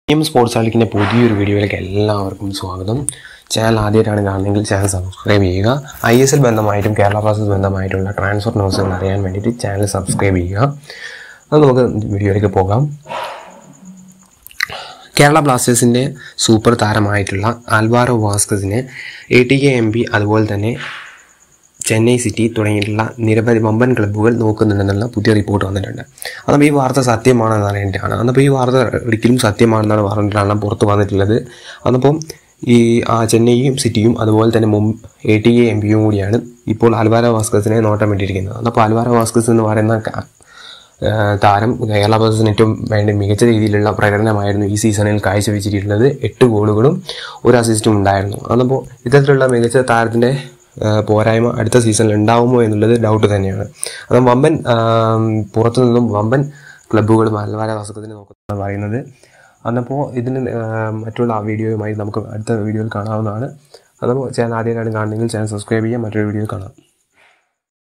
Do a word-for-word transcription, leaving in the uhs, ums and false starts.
Team Sports Alkine പുതിയൊരു വീഡിയോയിലേക്ക് എല്ലാവർക്കും സ്വാഗതം. ചാനൽ ആദ്യമായിട്ടാണ് കാണുന്നതെങ്കിൽ ചാനൽ സബ്സ്ക്രൈബ് ചെയ്യുക. ഐ എസ് എൽ ബന്ധമായിട്ടും കേരള ബ്ലാസ്റ്റേഴ്സ് ബന്ധമായിട്ടുള്ള ട്രാൻസ്ഫർ ന്യൂസുകൾ അറിയാൻ വേണ്ടിയിട്ട് ചാനൽ സബ്സ്ക്രൈബ് ചെയ്യുക. അത് നമുക്ക് വീഡിയോയിലേക്ക് പോകാം. കേരള ബ്ലാസ്റ്റേഴ്സിൻ്റെ സൂപ്പർ താരമായിട്ടുള്ള ആൽവാരോ വാസ്കസിനെ A T K M B അതുപോലെ തന്നെ ചെന്നൈ സിറ്റി തുടങ്ങിയിട്ടുള്ള നിരവധി വമ്പൻ ക്ലബ്ബുകൾ നോക്കുന്നുണ്ടെന്നുള്ള പുതിയ റിപ്പോർട്ട് വന്നിട്ടുണ്ട്. അതപ്പോൾ ഈ വാർത്ത സത്യമാണെന്ന് അറിയേണ്ടതാണ്. അന്നപ്പോൾ ഈ വാർത്ത ഒരിക്കലും സത്യമാണെന്നാണ് പറഞ്ഞിട്ടാണ് പുറത്ത് വന്നിട്ടുള്ളത്. അന്നപ്പം ഈ ചെന്നൈയും സിറ്റിയും അതുപോലെ തന്നെ മും എ ടി എ എം പിയും കൂടിയാണ് ഇപ്പോൾ ആൽവാരോ വാസ്കസിനെ നോട്ടം വേണ്ടിയിരിക്കുന്നത്. അന്നപ്പോൾ ആൽവാരോ വാസ്കസ് എന്ന് പറയുന്ന താരം കേരള ബ്ലാസ്റ്റേഴ്സിന് ഏറ്റവും വേണ്ട മികച്ച രീതിയിലുള്ള പ്രകടനമായിരുന്നു ഈ സീസണിൽ കാഴ്ചവെച്ചിട്ടുള്ളത്. എട്ട് ഗോളുകളും ഒരു അസിസ്റ്റും ഉണ്ടായിരുന്നു. അന്നപ്പോൾ ഇത്തരത്തിലുള്ള മികച്ച താരത്തിൻ്റെ പോരായ്മ അടുത്ത സീസണിൽ ഉണ്ടാവുമോ എന്നുള്ളത് ഡൗട്ട് തന്നെയാണ്. അത് വമ്പൻ പുറത്തു നിന്നും വമ്പൻ ക്ലബ്ബുകൾ ആൽവാരോ വാസ്കസിനെ നോക്കുന്നതാണ് പറയുന്നത്. അന്നപ്പോൾ ഇതിന് മറ്റുള്ള വീഡിയോയുമായി നമുക്ക് അടുത്ത വീഡിയോയിൽ കാണാവുന്നതാണ്. അതപ്പോൾ ചാനൽ ആദ്യമായിട്ടാണ് കാണുന്നതെങ്കിൽ ചാനൽ സബ്സ്ക്രൈബ് ചെയ്യാം. മറ്റൊരു വീഡിയോയിൽ കാണാം.